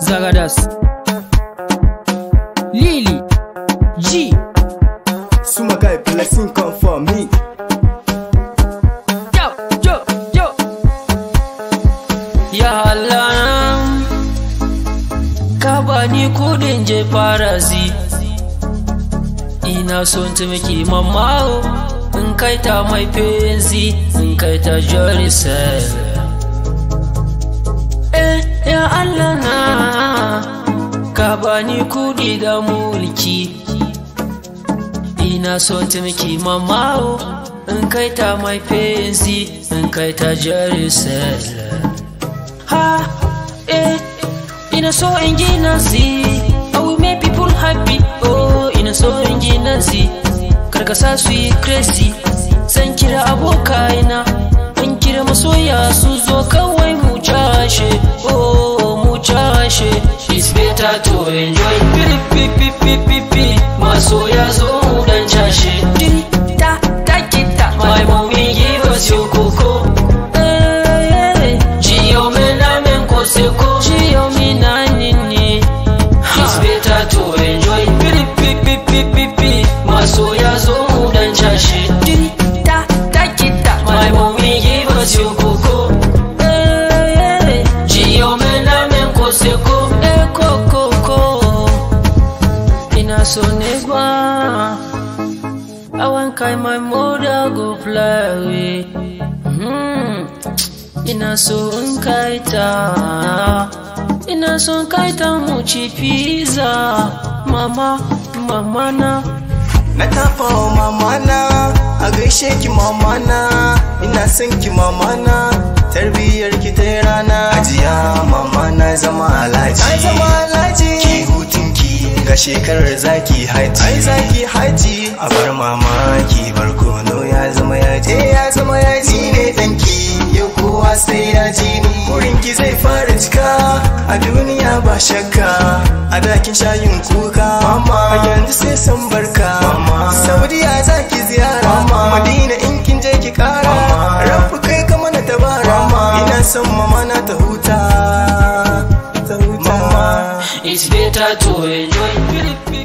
Zagadas Lily G Suma guy blessing come for me. Yo Ya Allah ka bani kudin je farazi, ina son taimaki mamawo in kai ta mai fenzi, in kai ta Jerusalem. Ya Allah na ka bani kudi da mulki, ina son taimaki mamawo in kai ta mai fenzi, in kai ta Jerusalem. Ina so in gina zi, I will make people happy. Oh, ina so in gina zi, karka sa su yi crazy. Zan kira abokaina, in kira masoya su zo kawai mu cashe. Oh, mu cashe. It's better to enjoy. Pi masoya zo mu dan cashe. Ta kita, my mommy give us your cocoa. Gio mena men koseko. Gio mina nini. It's better to enjoy. Pi masoya zo mu dan cashe. Ta kita, my mommy give us your cocoa. Gio mena men koseko. Ina so negwa, I want kai my mother go fly away. Ina so kaita mu ci pizza. Mama Na tafa wa mama na, a gaishe ki mama na, ina son ki mama na, tarbiyyar ki ta rana. Ajiya mama na zama alhaji, ki hutun ki ga shekarar zaki haji. Ai zaki haji, a bar mama ki barkono ya zama yaji. Ni ne danki yau kowa sai ya ji ni. Wurin ki zai fara cika a duniya ba shakka. A dakin shayin kuka, a yanzu sai san barka. Saudiya zaki ziyara, Madina in kin je ki kara. Rabu kai ka mana tabara, ina son mama na ta huta. It's better to enjoy.